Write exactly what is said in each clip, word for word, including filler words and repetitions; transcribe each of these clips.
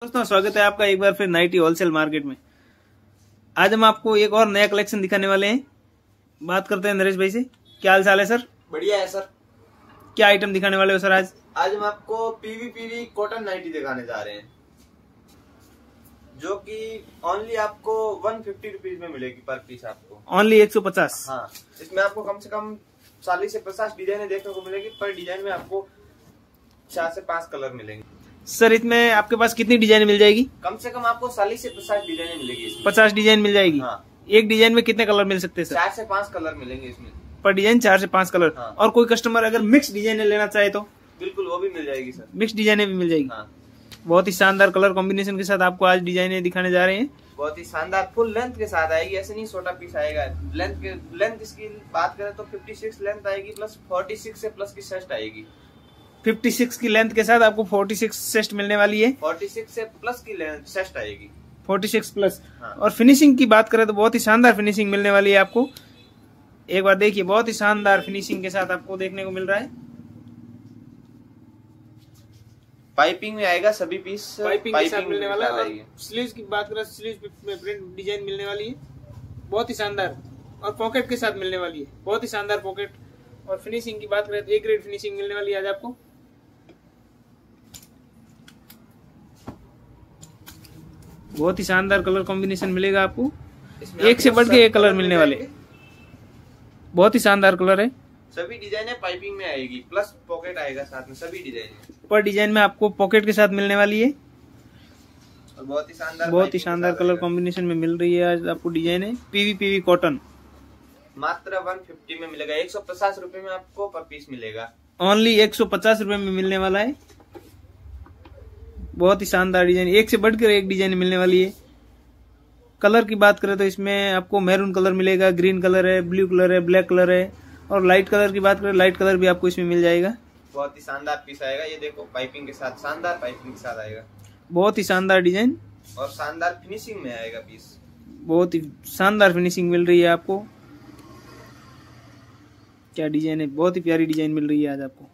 दोस्तों स्वागत है आपका एक बार फिर नाइटी होलसेल मार्केट में। आज हम आपको एक और नया कलेक्शन दिखाने वाले हैं। बात करते हैं नरेश भाई से। क्या हाल चाल है सर? बढ़िया है सर। क्या आइटम दिखाने वाले हो सर आज? आज हम आपको पीवी पीवी कॉटन नाइटी दिखाने जा रहे हैं, जो कि ओनली आपको वन फिफ्टी रुपीज में मिलेगी पर पीस। आपको ओनली एक सौ पचास। हाँ, इसमें आपको कम से कम चालीस से पचास डिजाइने देखने को मिलेगी। पर डिजाइन में आपको चार से पांच कलर मिलेंगे। सर इसमें आपके पास कितनी डिजाइन मिल जाएगी? कम से कम आपको चालीस से पचास डिजाइने मिलेगी इसमें। पचास डिजाइन मिल जाएगी। हाँ। एक डिजाइन में कितने कलर मिल सकते हैं सर? चार से पांच कलर मिलेंगे इसमें। पर डिजाइन चार से पांच कलर। हाँ। और कोई कस्टमर अगर मिक्स डिजाइने लेना चाहे तो बिल्कुल वो भी मिल जाएगी सर। मिक्स डिजाइने भी मिल जाएगी। हाँ। बहुत ही शानदार कलर कॉम्बिनेशन के साथ आपको आज डिजाइने दिखाने जा रहे हैं। बहुत ही शानदार फुल लेंथ के साथ आएगी, ऐसे नहीं छोटा पीस आएगा। लेंथ के लेंथ इसकी बात करें तो छप्पन लेंथ आएगी, प्लस छियालीस से प्लस की चेस्ट आएगी। छप्पन की लेंथ के साथ आपको छियालीस चेस्ट मिलने वाली है। छियालीस से प्लस की लेंथ चेस्ट आएगी। छियालीस प्लस। हाँ। और फिनिशिंग की बात करें तो बहुत ही शानदार फिनिशिंग मिलने वाली है आपको। एक बार देखिए, बहुत ही शानदार फिनिशिंग के साथ आपको देखने को मिल रहा है। पाइपिंग में आएगा सभी पीस। पाइपिंग के साथ मिलने वाला है। स्लीव्स की बात करें, स्लीव्स में प्रिंट डिजाइन मिलने वाली है, बहुत ही शानदार। और पॉकेट के साथ मिलने वाली है, बहुत ही शानदार पॉकेट। और फिनिशिंग की बात करें तो एक ग्रेड फिनिशिंग मिलने वाली है आज आपको। बहुत ही शानदार कलर कॉम्बिनेशन मिलेगा आपको। एक से बढ़ के एक कलर मिलने वाले, बहुत ही शानदार कलर है। सभी डिजाइन पाइपिंग में आएगी, प्लस पॉकेट आएगा साथ में सभी डिजाइन में। पर डिजाइन में आपको पॉकेट के साथ मिलने वाली है। और बहुत ही शानदार बहुत ही शानदार कलर कॉम्बिनेशन में मिल रही है आज आपको डिजाइन है। पीवी पीवी कॉटन मात्र एक सौ पचास में मिलेगा। एक सौ पचास रुपए में आपको पर पीस मिलेगा। ओनली एक सौ पचास रुपए में मिलने वाला है। बहुत ही शानदार डिजाइन, एक से बढ़कर एक डिजाइन मिलने वाली है। कलर की बात करें तो इसमें आपको मैरून कलर मिलेगा, ग्रीन कलर है, ब्लू कलर है, ब्लैक कलर है। और लाइट कलर की बात करें, लाइट कलर भी आपको इसमें मिल जाएगा। बहुत ही शानदार पीस आएगा। ये देखो पाइपिंग के साथ, शानदार पाइपिंग के साथ आएगा। बहुत ही शानदार डिजाइन और शानदार फिनिशिंग में आएगा पीस। बहुत ही शानदार फिनिशिंग मिल रही है आपको। क्या डिजाइन है, बहुत ही प्यारी डिजाइन मिल रही है आज आपको।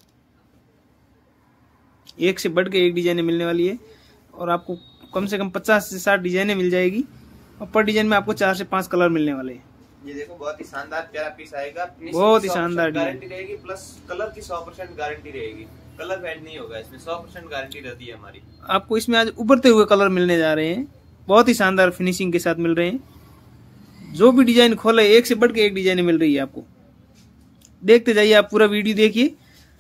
एक से बढ़ के एक डिजाइन मिलने वाली है। और आपको कम से कम पचास से साठ डिजाइने मिल जाएगी। और पर डिजाइन में आपको चार से पांच कलर मिलने वाले हैं। ये देखो बहुत ही शानदार प्यारा पीस आएगा। बहुत ही शानदार गारंटी रहेगी, प्लस कलर की सौ परसेंट गारंटी रहेगी। कलर फेड नहीं होगा इसमें, सौ परसेंट गारंटी रहती है हमारी। आपको इसमें आज उभरते हुए कलर मिलने जा रहे हैं, बहुत ही शानदार फिनिशिंग के साथ मिल रहे हैं। जो भी डिजाइन खोले, एक से बढ़ के एक डिजाइन मिल रही है आपको। देखते जाइए, आप पूरा वीडियो देखिए।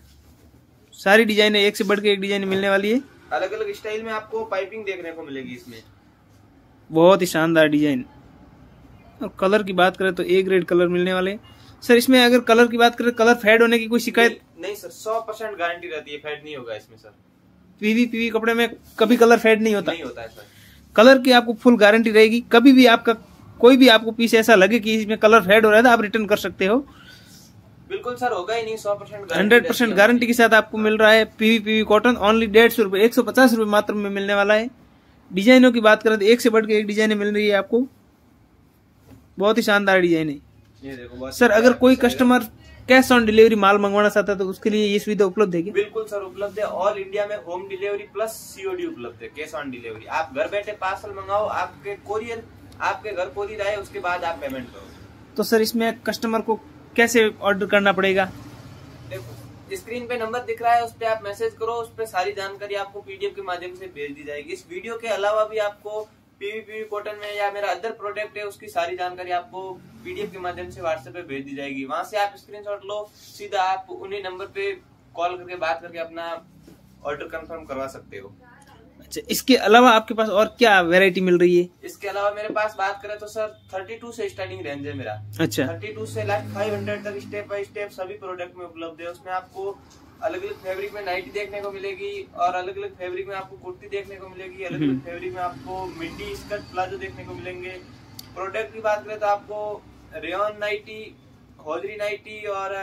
सारी डिजाइन एक से बढ़ के एक डिजाइन मिलने वाली है। अलग अलग स्टाइल में आपको पाइपिंग देखने को मिलेगी इसमें। बहुत ही शानदार डिजाइन। और कलर की बात करें तो ए ग्रेड कलर मिलने वाले। सर इसमें अगर कलर की बात करें, कलर फेड होने की कोई शिकायत नहीं, नहीं सर, सौ परसेंट गारंटी रहती है, फेड नहीं होगा इसमें सर। पीवी पीवी कपड़े में कभी कलर फेड नहीं होता। नहीं होता है सर। कलर की आपको फुल गारंटी रहेगी। कभी भी आपका कोई भी आपको पीस ऐसा लगे कि इसमें कलर फेड हो रहा है तो आप रिटर्न कर सकते हो। बिल्कुल सर, होगा ही नहीं। सौ परसेंट हंड्रेड परसेंट गारंटी के साथ आपको मिल रहा है पीवी पीवी कॉटन। ओनली डेढ़ सौ रुपए, एक सौ पचास रुपए मात्र में मिलने वाला है। डिजाइनों की बात करें तो एक से बढ़ के एक डिजाइन मिल रही है आपको। बहुत ही शानदार डिजाइन है। ये देखो सर, अगर कोई कस्टमर कैश ऑन डिलीवरी माल मंगवाना चाहता है तो उसके लिए ये सुविधा उपलब्ध है क्या? बिल्कुल सर, उपलब्ध है। ऑल इंडिया में होम डिलीवरी प्लस सीओडी उपलब्ध है। कैश ऑन डिलीवरी, आप घर बैठे पार्सल मंगाओ, आपके कोरियर आपके घर कोरियर आए, उसके बाद आप पेमेंट करो। तो सर इसमें कस्टमर को कैसे ऑर्डर करना पड़ेगा? देखो स्क्रीन पे नंबर दिख रहा है, उस पर आप मैसेज करो, उस पर सारी जानकारी आपको पीडीएफ के माध्यम से भेज दी जाएगी। इस वीडियो के अलावा भी आपको पीवी पीवी कॉटन में या मेरा अदर प्रोडक्ट है, उसकी सारी जानकारी आपको पीडीएफ के माध्यम से व्हाट्सएप पे भेज दी जाएगी। वहां से आप स्क्रीनशॉट लो, सीधा आप उन्हीं नंबर पे कॉल करके बात करके अपना ऑर्डर कंफर्म करवा सकते हो। अच्छा, इसके अलावा आपके पास और क्या वैरायटी मिल रही है? इसके अलावा मेरे पास बात करें तो सर बत्तीस से स्टार्टिंग रेंज है मेरा। अच्छा, बत्तीस से लाइक पाँच सौ तक स्टेप बाय स्टेप सभी प्रोडक्ट में उपलब्ध है। उसमें आपको अलग अलग फैब्रिक में नाइटी देखने को मिलेगी, और अलग अलग फैब्रिक में आपको कुर्ती देखने को मिलेगी, अलग अलग फैब्रिक में आपको मिडी, स्कर्ट, प्लाजो देखने को मिलेंगे। प्रोडक्ट की बात करें तो आपको रेयन नाइटी, होजरी नाइटी और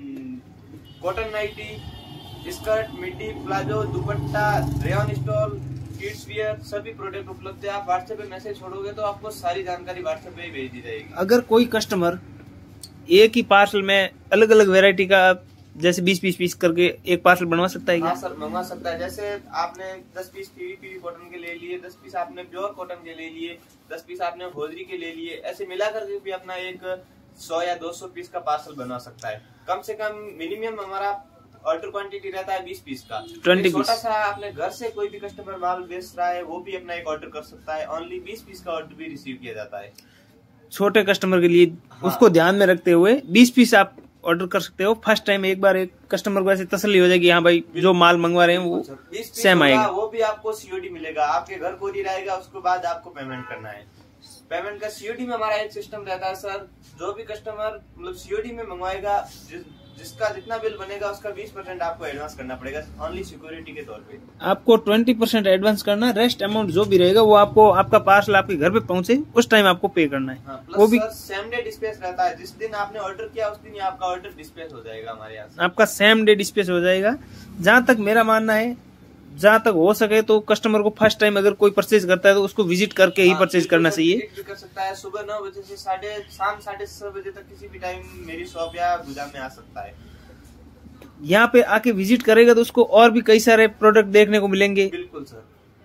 cotton nightie, skirt, midi, palazzo, dupatta, rayon stole, kids wear सभी प्रोडक्ट उपलब्ध है। आप व्हाट्सएप पे मैसेज छोड़ोगे तो आपको सारी जानकारी व्हाट्सएप पे ही भेज दी जाएगी। अगर कोई कस्टमर एक ही पार्सल में अलग अलग वैरायटी का जैसे बीस पीस पीस करके एक पार्सल बनवा सकता है क्या? हाँ सर, मंगवा सकता है। जैसे आपने दस पीस पीवी पीवी कॉटन के ले लिए, दस पीस आपने प्योर कॉटन के ले लिए, दस पीस आपने होजरी के ले लिए, ऐसे मिलाकर के भी अपना एक सौ या दो सौ पीस का पार्सल बनवा सकता है। कम से कम मिनिमम हमारा ऑर्डर क्वांटिटी रहता है बीस पीस का। ट्वेंटी छोटा सा आपने घर से कोई भी कस्टमर माल बेच रहा है वो भी अपना एक ऑर्डर कर सकता है। ओनली बीस पीस का ऑर्डर भी रिसीव किया जाता है छोटे कस्टमर के लिए। हाँ। उसको ध्यान में रखते हुए बीस पीस आप ऑर्डर कर सकते हो। फर्स्ट टाइम एक बार एक कस्टमर को ऐसे तसल्ली हो जाएगी, हाँ भाई जो माल मंगवा रहे हैं वो सेम आएगा। वो भी आपको सीओडी मिलेगा, आपके घर कोरियर आएगा, उसके बाद आपको पेमेंट करना है। पेमेंट का सीओडी में हमारा एक सिस्टम रहता है सर। जो भी कस्टमर मतलब सीओडी में मंगवाएगा, जिस, जिसका जितना बिल बनेगा उसका बीस परसेंट आपको एडवांस करना पड़ेगा, ओनली सिक्योरिटी के तौर पे। आपको ट्वेंटी परसेंट एडवांस करना है, रेस्ट अमाउंट जो भी रहेगा वो आपको आपका पार्सल आपके घर पे पहुंचे उस टाइम आपको पे करना है। हाँ, वो भी सेम डे डिस्पैच रहता है। जिस दिन आपने ऑर्डर किया उस दिन ही आपका ऑर्डर डिस्पैच हो जाएगा हमारे यहाँ से। आपका सेम डे डिस्पैच हो जाएगा। जहाँ तक मेरा मानना है, जहाँ तक हो सके तो कस्टमर को फर्स्ट टाइम अगर कोई परचेज करता है तो उसको विजिट करके ही परचेज करना चाहिए। भी कर सकता है, सुबह नौ बजे से साढ़े शाम साढ़े छह बजे तक किसी भी टाइम मेरी शॉप या गोदाम में आ सकता है। यहाँ पे आके विजिट करेगा तो उसको और भी कई सारे प्रोडक्ट देखने को मिलेंगे। बिल्कुल सर।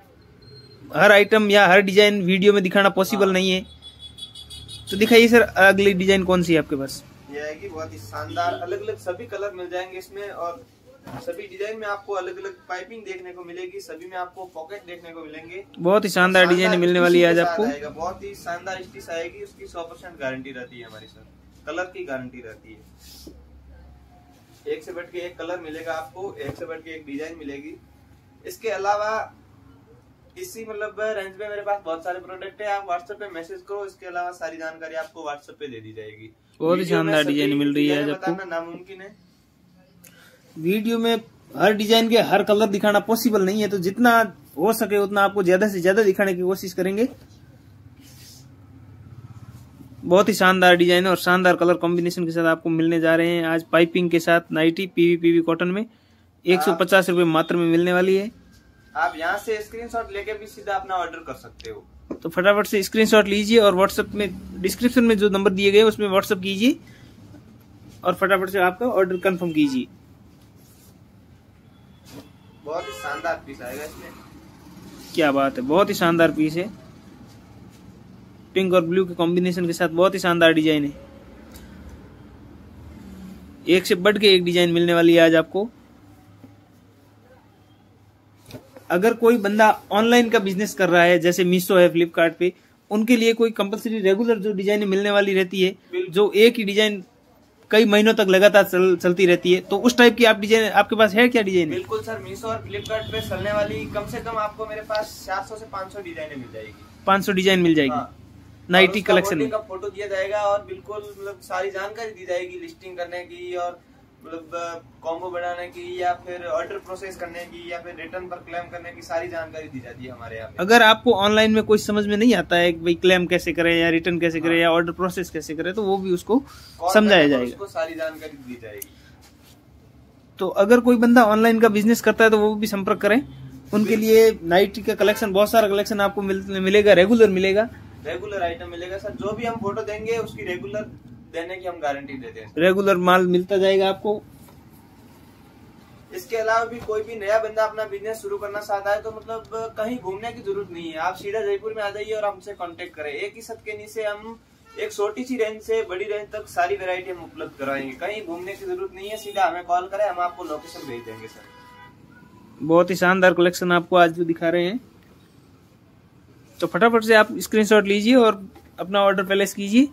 हर आइटम या हर डिजाइन वीडियो में दिखाना पॉसिबल हाँ। नहीं है। तो दिखाइए सर, अगली डिजाइन कौन सी है आपके पास? ये आएगी बहुत ही शानदार, अलग अलग सभी कलर मिल जाएंगे इसमें, और सभी डिजाइन में आपको अलग अलग पाइपिंग देखने को मिलेगी, सभी में आपको पॉकेट देखने को मिलेंगे। बहुत ही शानदार डिजाइन मिलने वाली है आज आपको। बहुत ही शानदार स्टिच आएगी, उसकी सौ परसेंट गारंटी रहती है हमारी सर। कलर की गारंटी रहती है। एक से बढ़ के एक कलर मिलेगा आपको, एक से बढ़ के एक डिजाइन मिलेगी। इसके अलावा इसी मतलब रेंज में मेरे पास बहुत सारे प्रोडक्ट है। आप व्हाट्सएप पे मैसेज करो, इसके अलावा सारी जानकारी आपको व्हाट्सएप पे दे दी जाएगी। बहुत ही शानदार डिजाइन मिल रही है आपको। नामुमकिन है वीडियो में हर डिजाइन के हर कलर दिखाना पॉसिबल नहीं है, तो जितना हो सके उतना आपको ज्यादा से ज्यादा दिखाने की कोशिश करेंगे। बहुत ही शानदार डिजाइन और शानदार कलर कॉम्बिनेशन के साथ आपको मिलने जा रहे हैं आज पाइपिंग के साथ नाइटी पीवी पीवी कॉटन में एक सौ पचास रूपये मात्र में मिलने वाली है। आप यहाँ से स्क्रीनशॉट लेके भी सीधा अपना ऑर्डर कर सकते हो। तो फटाफट से स्क्रीनशॉट लीजिए और व्हाट्सएप में डिस्क्रिप्शन में जो नंबर दिए गए उसमें व्हाट्सएप कीजिए और फटाफट से आपका ऑर्डर कंफर्म कीजिए। बहुत ही शानदार पीस आएगा इसमें। क्या बात है, बहुत ही शानदार पीस है। पिंक और ब्लू के कॉम्बिनेशन के साथ बहुत ही शानदार डिजाइन है। एक से बढ़ के एक डिजाइन मिलने वाली है आज आपको। अगर कोई बंदा ऑनलाइन का बिजनेस कर रहा है, जैसे मीशो है, फ्लिपकार्ट पे, उनके लिए कोई कंपलसरी रेगुलर जो डिजाइन मिलने वाली रहती है, जो एक ही डिजाइन कई महीनों तक लगातार चल, चलती रहती है, तो उस टाइप की आप डिजाइन आपके पास है क्या डिजाइन? बिल्कुल सर, मीशो और फ्लिपकार्ट पे चलने वाली कम से कम आपको मेरे पास चार सौ से पाँच सौ डिजाइने मिल जाएगी। पाँच सौ डिजाइन मिल जाएगी। हाँ। नाइटी कलेक्शन में का फोटो दिया जाएगा और बिल्कुल मतलब सारी जानकारी दी जाएगी लिस्टिंग करने की और मतलब कॉम्बो बनाने की या फिर ऑर्डर प्रोसेस करने की या फिर रिटर्न पर क्लेम करने की सारी जानकारी दी जाती है हमारे यहाँ। अगर आपको ऑनलाइन में कोई समझ में नहीं आता है कि भाई क्लेम कैसे करें या रिटर्न कैसे करें या ऑर्डर प्रोसेस कैसे करें, तो वो भी उसको समझाया जाएगा, उसको सारी जानकारी दी जाएगी। तो अगर कोई बंदा ऑनलाइन का बिजनेस करता है तो वो भी संपर्क करें। उनके लिए नाइटी का कलेक्शन, बहुत सारा कलेक्शन आपको मिलेगा, रेगुलर मिलेगा, रेगुलर आइटम मिलेगा सर। जो भी हम फोटो देंगे उसकी रेगुलर देने की हम गारंटी देते हैं। रेगुलर माल मिलता जाएगा आपको। इसके अलावा भी कोई भी नया बंदा अपना बिजनेस शुरू करना चाहता है तो मतलब कहीं घूमने की जरूरत नहीं है, आप सीधा जयपुर में आ जाइए और हमसे कांटेक्ट करें। एक ही छत के नीचे हम एक छोटी सी रेंज से बड़ी रेंज तक सारी वैरायटी हम उपलब्ध कराएंगे। कहीं घूमने की जरूरत नहीं है, सीधा हमें कॉल करें, हम आपको लोकेशन भेज देंगे सर। बहुत ही शानदार कलेक्शन आपको आज जो दिखा रहे हैं, तो फटाफट से आप स्क्रीनशॉट लीजिए और अपना ऑर्डर प्लेस कीजिए।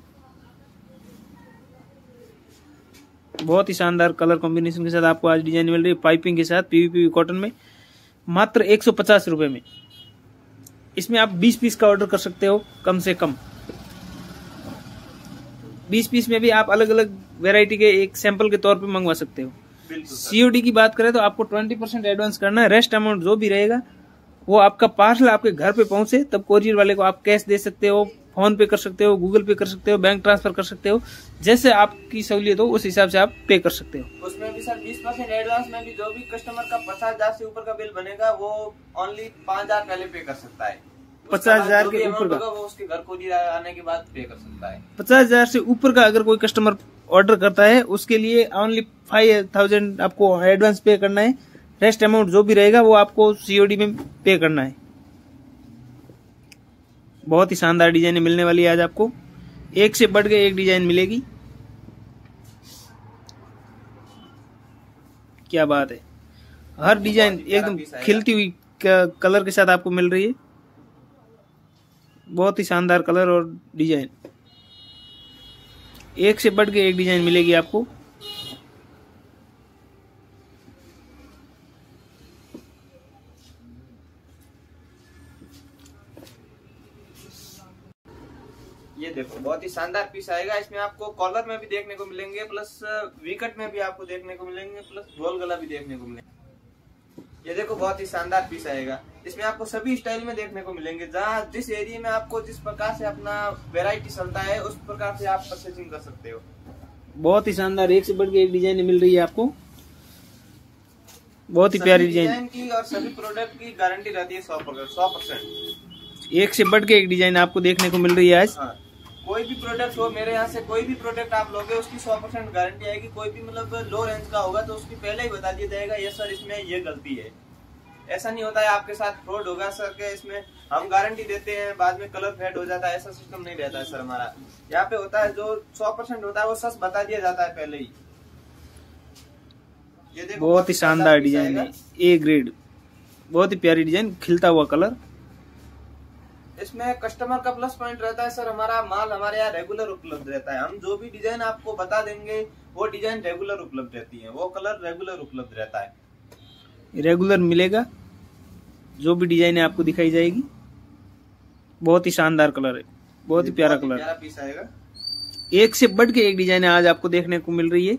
बहुत ही शानदार कलर कॉम्बिनेशन के साथ आपको आज डिजाइन मिल रही है पाइपिंग के साथ पीवी पीवी कॉटन में मात्र एक सौ पचास रुपए में। इसमें आप बीस पीस का ऑर्डर कर सकते हो कम से कम। बीस पीस में भी आप अलग अलग वैरायटी के एक सैंपल के तौर पे मंगवा सकते हो। सीओडी की बात करें तो आपको ट्वेंटी परसेंट एडवांस करना है, रेस्ट अमाउंट जो भी रहेगा वो आपका पार्सल आपके घर पे पहुंचे तब कोरियर वाले को आप कैश दे सकते हो, फोन पे कर सकते हो, गूगल पे कर सकते हो, बैंक ट्रांसफर कर सकते हो, जैसे आपकी सहूलियत हो उस हिसाब से आप पे कर सकते हो। उसमें भी सर बीस परसेंट एडवांस में भी जो भी कस्टमर का पचास हजार से ऊपर का बिल बनेगा वो ओनली पाँच हजार पहले पे कर सकता है। पचास हजार के ऊपर का वो उसके घर कोरियर आने के बाद पे कर सकता है। पचास हजार से ऊपर का अगर कोई कस्टमर ऑर्डर करता है उसके लिए ओनली फाइव थाउजेंड आपको एडवांस पे करना है। रेस्ट अमाउंट जो भी रहेगा वो आपको सीओडी में पे करना है। बहुत ही शानदार डिजाइन मिलने वाली है आज आपको, एक से बढ़ के एक डिजाइन मिलेगी। क्या बात है, हर डिजाइन एकदम खिलती हुई कलर के साथ आपको मिल रही है। बहुत ही शानदार कलर और डिजाइन, एक से बढ़ के एक डिजाइन मिलेगी आपको। ये देखो बहुत ही शानदार पीस आएगा। इसमें आपको कॉलर में भी देखने को मिलेंगे, प्लस वीकट में भी आपको देखने को मिलेंगे, प्लस गोल गला भी देखने को मिलेंगे। ये देखो बहुत ही शानदार पीस आएगा। इसमें आपको सभी स्टाइल में देखने को मिलेंगे। जहाँ जिस एरिया में आपको जिस प्रकार से अपना वैरायटी चलता है उस प्रकार से आप परचेजिंग कर सकते हो। बहुत ही शानदार, एक से बढ़ के एक डिजाइन मिल रही है आपको। बहुत ही प्यारी डिजाइन की और सभी प्रोडक्ट की गारंटी रहती है सौ परसेंट। एक से बढ़ के एक डिजाइन आपको देखने को मिल रही है आज। हाँ। कोई भी प्रोडक्ट हो मेरे यहाँ से, कोई भी प्रोडक्ट आप लोगे उसकी सौ परसेंट गारंटी आएगी। कोई भी मतलब लो रेंज का होगा तो उसकी पहले ही बता दिया जाएगा ये सर इसमें ये गलती है। ऐसा नहीं होता है आपके साथ फ्रॉड होगा सर के इसमें हम गारंटी देते हैं बाद में कलर फेड हो जाता है, ऐसा सिस्टम नहीं रहता है सर हमारा। यहाँ पे होता है जो सौ परसेंट होता है वो सच बता दिया जाता है पहले ही। ये देखो बहुत ही शानदार डिजाइन है, ए ग्रेड, बहुत ही प्यारी डिजाइन, खिलता हुआ कलर। इसमें कस्टमर का प्लस पॉइंट रहता है सर हमारा माल हमारे यहाँ रेगुलर उपलब्ध रहता है। हम जो भी डिजाइन आपको बता देंगे वो डिजाइन रेगुलर उपलब्ध रहती है, वो कलर रेगुलर उपलब्ध रहता है। रेगुलर मिलेगा, जो भी डिजाइन है आपको दिखाई जाएगी। बहुत ही शानदार कलर है, बहुत ही प्यारा कलर, प्यारा पीस आएगा। एक से बढ़ के एक डिजाइन आज आपको देखने को मिल रही है।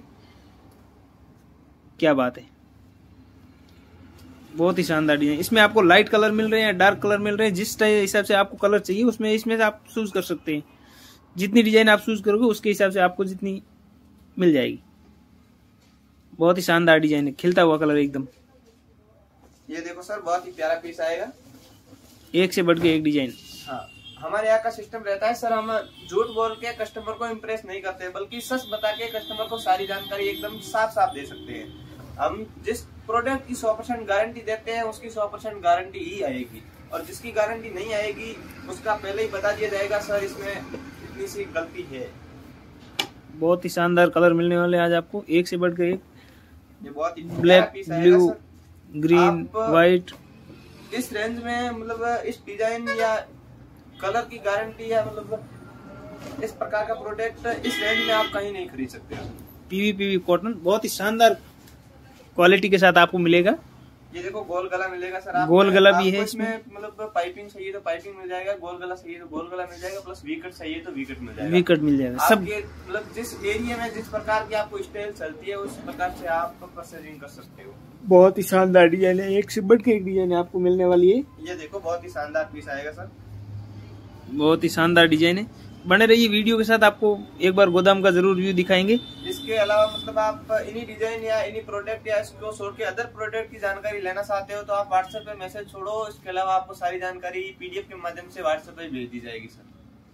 क्या बात है, बहुत ही शानदार डिजाइन। इसमें आपको लाइट कलर मिल रहे हैं, डार्क कलर मिल रहे हैं, जिस हिसाब से आपको कलर चाहिए उसमें इसमें से आप चूज कर सकते हैं। जितनी डिजाइन आप चूज करोगे उसके हिसाब से आपको जितनी मिल जाएगी। बहुत ही शानदार डिजाइन है, खिलता हुआ कलर एकदम। ये देखो सर बहुत ही प्यारा पीस आएगा, एक से बढ़ के एक डिजाइन। हाँ, हमारे यहाँ का सिस्टम रहता है सर हम झूठ बोल के कस्टमर को इम्प्रेस नहीं करते बल्कि सच बता के कस्टमर को सारी जानकारी एकदम साफ साफ दे सकते हैं। हम जिस प्रोडक्ट की सौ परसेंट गारंटी देते हैं उसकी सौ परसेंट गारंटी ही आएगी, और जिसकी गारंटी नहीं आएगी उसका पहले ही बता दिया जाएगा सर इसमें इतनी सी गलती है। बहुत ही शानदार कलर मिलने वाले आज आपको, एक से बढ़ के एक। ये बहुत ही ब्लैक, ब्लू, ग्रीन, व्हाइट। इस रेंज में मतलब इस डिजाइन या कलर की गारंटी या मतलब इस प्रकार का प्रोडक्ट इस रेंज में आप कहीं नहीं खरीद सकते। पीवी पीवी कॉटन बहुत ही शानदार क्वालिटी के साथ आपको मिलेगा। ये देखो गोल गला मिलेगा सर आप, गोल गला भी है इसमें। मतलब पाइपिंग चाहिए तो पाइपिंग मिल जाएगा, गोल गला चाहिए तो गोल गला मिल जाएगा, प्लस वीकट चाहिए तो वीकट मिल जाएगा। वीकट मिल जाएगा सब। मतलब जिस एरिया में जिस प्रकार की आपको स्टाइल चलती है उस प्रकार से आप परचेजिंग कर सकते हो। बहुत ही शानदार डिजाइन है, एक से बढ़ के एक डिजाइन आपको मिलने वाली है। ये देखो बहुत ही शानदार पीस आएगा सर, बहुत ही शानदार डिजाइन है। बने रहिए वीडियो के साथ, आपको एक बार गोदाम का जरूर व्यू दिखाएंगे। इसके अलावा मतलब आप इन्हीं डिजाइन या इन्हीं प्रोडक्ट या इसको छोड़ के अदर प्रोडक्ट की जानकारी लेना चाहते हो तो आप व्हाट्सएप पे मैसेज छोड़ो। इसके अलावा आपको सारी जानकारी पीडीएफ के माध्यम से व्हाट्सएप पे भेज दी जाएगी सर।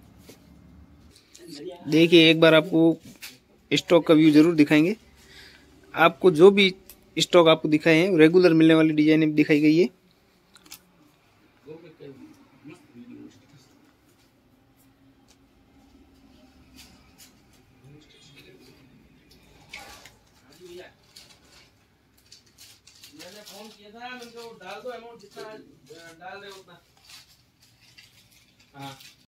देखिए एक बार आपको स्टॉक का व्यू जरूर दिखाएंगे। आपको जो भी स्टॉक आपको दिखाए हैं रेगुलर मिलने वाली डिजाइन दिखाई गई है। मैंने फोन किया था, मैंने डाल दो अमाउंट जितना डाल रहे उतना। हाँ